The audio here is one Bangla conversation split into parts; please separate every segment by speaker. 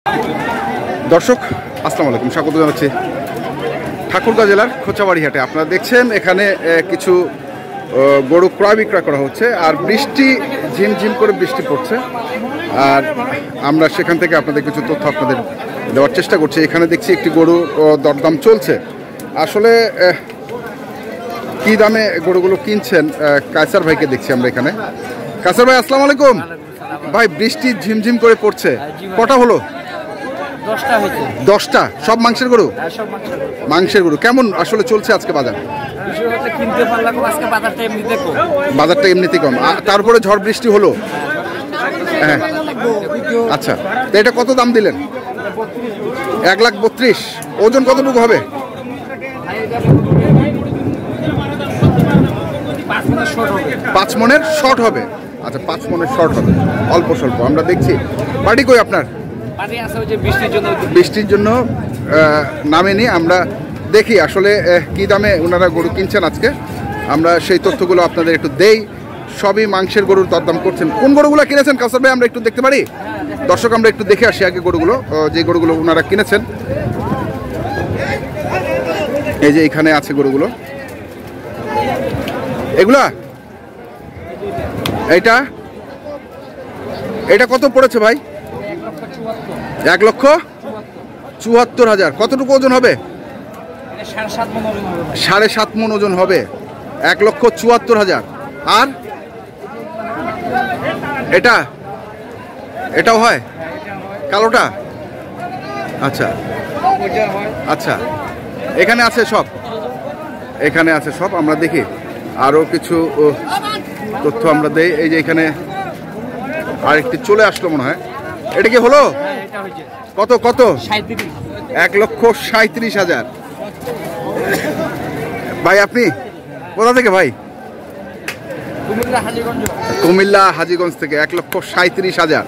Speaker 1: দর্শক আসসালামু আলাইকুম, স্বাগত জানাচ্ছি ঠাকুরগাঁও জেলার খোঁচাবাড়ি হাটে। আপনারা দেখছেন এখানে কিছু গরু ক্রয় বিক্রয় করা হচ্ছে, আর বৃষ্টি ঝিমঝিম করে বৃষ্টি পড়ছে, আর আমরা সেখান থেকে আপনাদের কিছু তথ্য আপনাদের দেওয়ার চেষ্টা করছি। এখানে দেখছি একটি গরু দরদাম চলছে। আসলে কি দামে গরুগুলো কিনছেন কায়সার ভাইকে দেখছি আমরা এখানে। কায়সার ভাই আসসালামু আলাইকুম। ভাই বৃষ্টি ঝিমঝিম করে পড়ছে, কটা হলো?
Speaker 2: 10টা হয়েছে।
Speaker 1: 10টা? সব মাংসের গরু? মাংসের গরু কেমন আসলে চলছে আজকে বাজার?
Speaker 2: কিনতে পারলাম আজকে বাজারটা এমনিতে কম।
Speaker 1: বাজারটা এমনিতেই কম, তারপরে ঝড় বৃষ্টি হলো। হ্যাঁ আচ্ছা, তো এটা কত দাম দিলেন? 1,32,000। ওজন কতটুকু হবে? 5 মনের শর্ট হবে। আচ্ছা 5 মনের শর্ট হবে, অল্প স্বল্প। আমরা দেখছি বাড়ি কই আপনার? বৃষ্টির জন্য নামেনি। আমরা দেখি আসলে কি দামে ওনারা গরু কিনছেন আজকে, আমরা সেই তথ্যগুলো আপনাদের একটু দেই। সবই মাংসের গরুর দরদাম করছেন। কোন গরুগুলো কিনেছেন কাউসার ভাই আমরা একটু দেখতে পারি? দর্শক আমরা একটু দেখে আসি আগে গরুগুলো, যে গরুগুলো ওনারা কিনেছেন। এই যে এখানে আছে গরুগুলো, এগুলা। এটা কত পড়েছে ভাই? 1,74,000। কতটুকু ওজন হবে? 7.5 মণ ওজন হবে। 1,74,000। আর এটাও হয় কালোটা? আচ্ছা আচ্ছা, এখানে আছে সব, এখানে আছে সব। আমরা দেখি আরো কিছু তথ্য আমরা দেই। এই যে এখানে আরেকটি চলে আসলো মনে হয়, এটা কি হলো? কত কত? 1,37,000। ভাই আপনি কোথা থেকে ভাই? কুমিল্লা হাজীগঞ্জ থেকে। 1,37,000।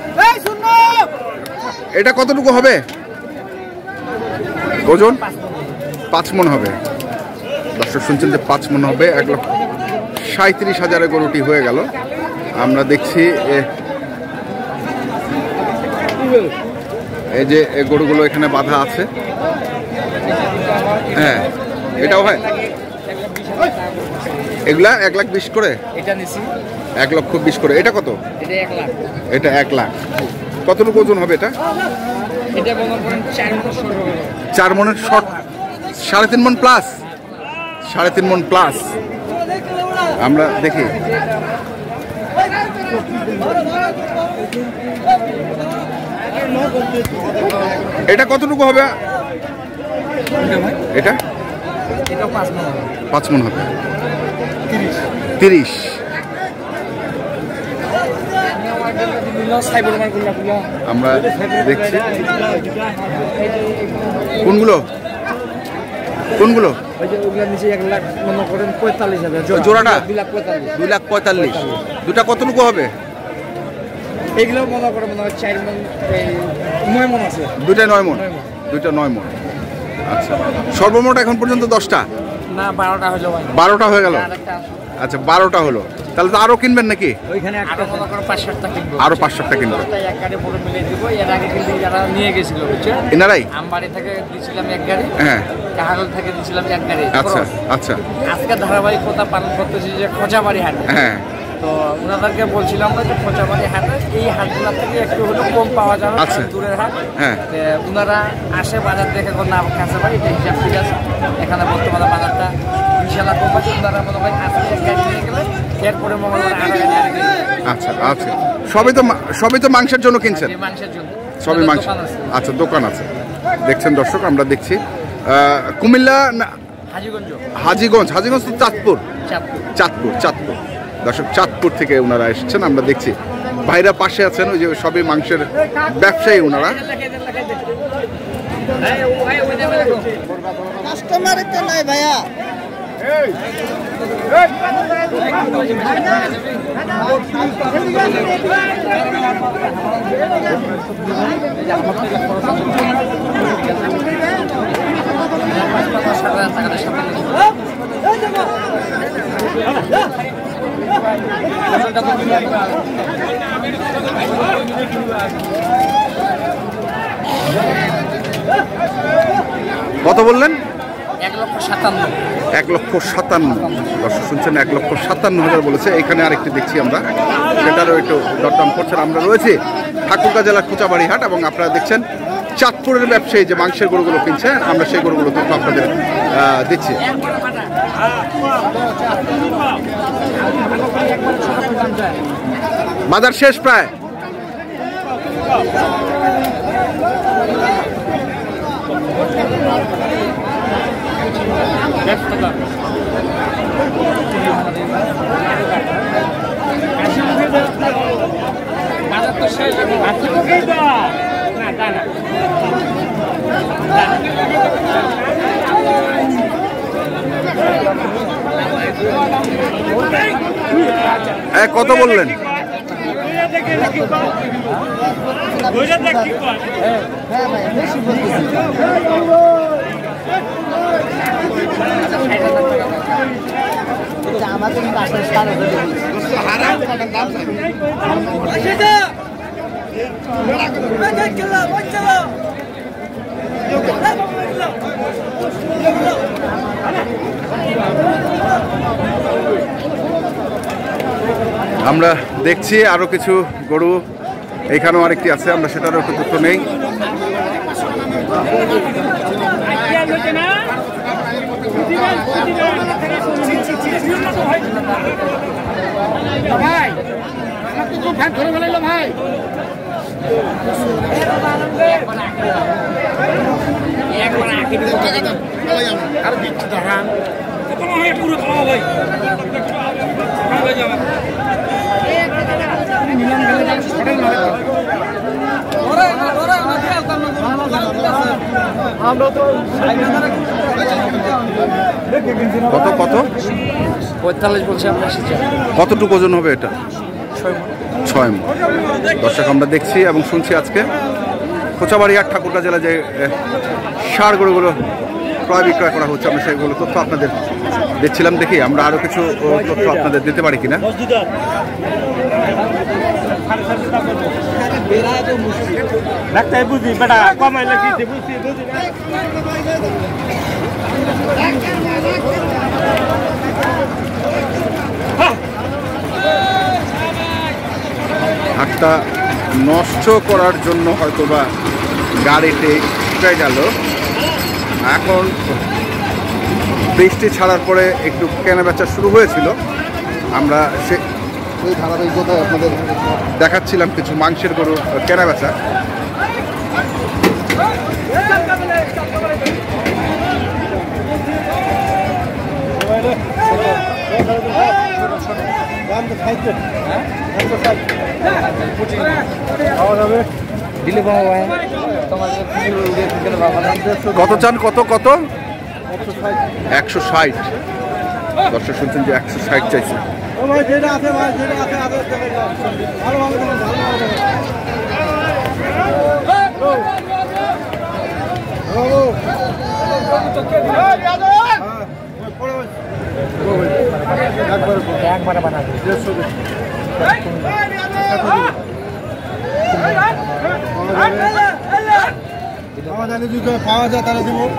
Speaker 1: এটা কতটুকু হবে ওজন? 5 মণ হবে। দর্শক শুনছেন যে 5 মণ হবে। 1,37,000 গরুটি হয়ে গেল। আমরা দেখছি এই যে গরুগুলো এখানে বাঁধা আছে। হ্যাঁ এটাও হয়। এগুলা 1,20,000 করে?
Speaker 2: এটা নিছি
Speaker 1: 1,20,000 করে। এটা কত?
Speaker 2: এটা 1 লাখ।
Speaker 1: এটা 1 লাখ। কতটুকু ওজন হবে এটা?
Speaker 2: এটা মনে করেন 4 মণ শর্ট হবে।
Speaker 1: 4 মণের শর্ট। 3.5 মণ প্লাস। 3.5 মণ প্লাস। আমরা দেখি এটা কতটুকু হবে? এটা 5 মণ হবে। 30। আমরা দেখছি কোনগুলো জোড়াটা? 2,45,000। দুটা কতটুকু হবে?
Speaker 2: এগুলো মনে করে মনে হয় 4 মণ 9 মণ আছে।
Speaker 1: দুটা 9 মণ। দুটা 9 মণ। আচ্ছা, সর্বমোট এখন পর্যন্ত 10টা
Speaker 2: না 12টা হলো।
Speaker 1: 12টা হয়ে গেল। আচ্ছা 12টা হলো, তাহলে তো আরো কিনবেন নাকি?
Speaker 2: ওইখানে একটা মনে করে 5-7টা কিনবো।
Speaker 1: আরো 5-7টা কিনবো।
Speaker 2: এক গাড়ি পুরো মিলিয়ে দিব। এর আগে কিন্তু যারা নিয়ে গেছিল বুঝছেন,
Speaker 1: এনারাই
Speaker 2: আমবাড়ি থেকে দিয়েছিলাম 1 গাড়ি,
Speaker 1: হ্যাঁ
Speaker 2: কাহারোল থেকে দিয়েছিলাম 1 গাড়ি।
Speaker 1: আচ্ছা আচ্ছা।
Speaker 2: আজকে ধারাবাহিকতা পালন করতেছি যে খোঁচাবাড়ি হাট।
Speaker 1: হ্যাঁ,
Speaker 2: তো ওনাদেরকে বলছিলাম যে খোঁচাবাড়ি হাটে এই হাটগুলো থেকে একটু হলেও কম পাওয়া যাবে,
Speaker 1: আচ্ছা
Speaker 2: দূরের হাট।
Speaker 1: হ্যাঁ,
Speaker 2: ওনারা আসে বাজার দেখে কোন না কাছে ভাই এটা হিসাব ঠিক আছে। এখানে বর্তমানে বাজারটা ইনশাল্লাহ কম আছে। ওনারা মনে হয় আজকে 1 গাড়ি নিয়ে গেলে এরপরে মনে হয় আরো 1 গাড়ি কিনবে।
Speaker 1: আচ্ছা আচ্ছা। সবই তো মাংসের জন্য কিনছেন?
Speaker 2: মাংসের জন্য
Speaker 1: সবই মাংস। আচ্ছা দোকান আছে। দেখছেন দর্শক, আমরা দেখছি কুমিল্লা হাজীগঞ্জ তো চাঁদপুর। দর্শক চাঁদপুর থেকে ওনারা এসেছেন। আমরা দেখছি ভাইরা পাশে আছেন, ওই যে সবই মাংসের ব্যবসায়ী ওনারা।
Speaker 3: কাস্টমার তো নাই ভাইয়া।
Speaker 1: কত বললেন?
Speaker 2: 1,57,000।
Speaker 1: 1,57,000। দর্শক শুনছেন 1,57,000 বলেছে। এখানে আরেকটি দেখছি আমরা, সেটারও একটু দরদাম করছেন। আমরা রয়েছি ঠাকুরগাঁ জেলার কোচাবাড়ি হাট এবং আপনারা দেখছেন চাঁদপুরের ব্যবসায়ী যে মাংসের গরুগুলো কিনছে, আমরা সেই গরুগুলো তথ্য আপনাদের দিচ্ছি। বাজার শেষ প্রায়। কত বললেন? আমরা দেখছি আরো কিছু গরু, এইখানেও আরেকটি আছে, আমরা সেটারও একটু তথ্য নেই। কত কত?
Speaker 2: 45 বলছি আমরা।
Speaker 1: কতটুকু ওজন হবে এটা? 6 মণ। দর্শক আমরা দেখছি এবং শুনছি আজকে কোচাবাড়ি হাট ঠাকুরগাঁ জেলা যে ষাঁড় গরুগুলো ক্রয় বিক্রয় করা হচ্ছে, আমরা সেইগুলো তথ্য আপনাদের দিচ্ছিলাম। দেখি আমরা আরো কিছু তথ্য আপনাদের দিতে পারি কিনা। হাটটা নষ্ট করার জন্য হয়তোবা গাড়িতে উঠে গেল। এখন বৃষ্টি ছাড়ার পরে একটু কেনাবেচা শুরু হয়েছিল। আমরা সেই ধারাবাহিকতায় আপনাদের দেখাচ্ছিলাম কিছু মাংসের গরু কেনাবেচা। কত চান? কত কত? 160। দর্শক শুনছেন যে 160 চাইছে।
Speaker 2: একবারে বানাবো।
Speaker 3: পাওয়া যায় তাহলে দিব।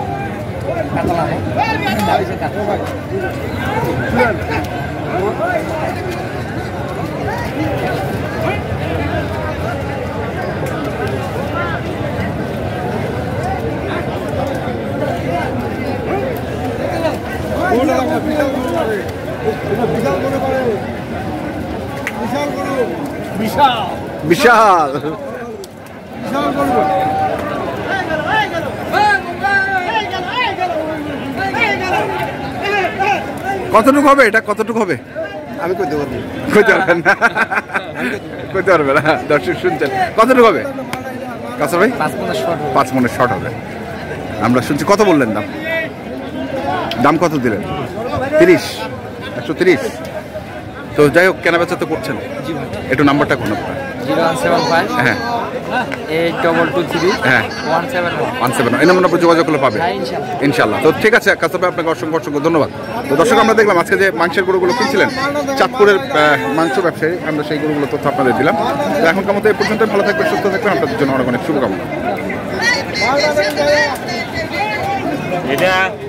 Speaker 3: বিশাল
Speaker 1: বিশাল কতটুকু হবে এটা? কতটুকু হবে?
Speaker 3: আমি কইতে পারবো।
Speaker 1: কইতে পারবেন না? কইতে পারবেন না? দর্শক শুনছেন কতটুকু হবে? কাছে ভাই 5 মণের শর্ট হবে। আমরা শুনছি। কত বললেন দাম? দাম কত দিলেন? 30। 130। তো যাই হোক, কেনাবেচা তো করছেন। একটু নাম্বারটা কোন?
Speaker 2: 0175
Speaker 1: হ্যাঁ
Speaker 2: 8223
Speaker 1: হ্যাঁ
Speaker 2: 171।
Speaker 1: এই নাম্বার যোগাযোগ করলে পাবে ইনশাল্লাহ। তো ঠিক আছে কাসব ভাই, আপনাকে অসংখ্য অসংখ্য ধন্যবাদ। তো দর্শক আমরা দেখলাম আজকে যে মাংসের গরুগুলো কিনছিলেন চাঁদপুরের মাংস ব্যবসায়ী, আমরা সেই গরুগুলো তথ্য আপনাদের দিলাম। তো এখনকার মতো এই পর্যন্ত ভালো থাকবেন, সুস্থ থাকবেন, আপনাদের জন্য অনেক অনেক শুভকামনা।
Speaker 4: এটা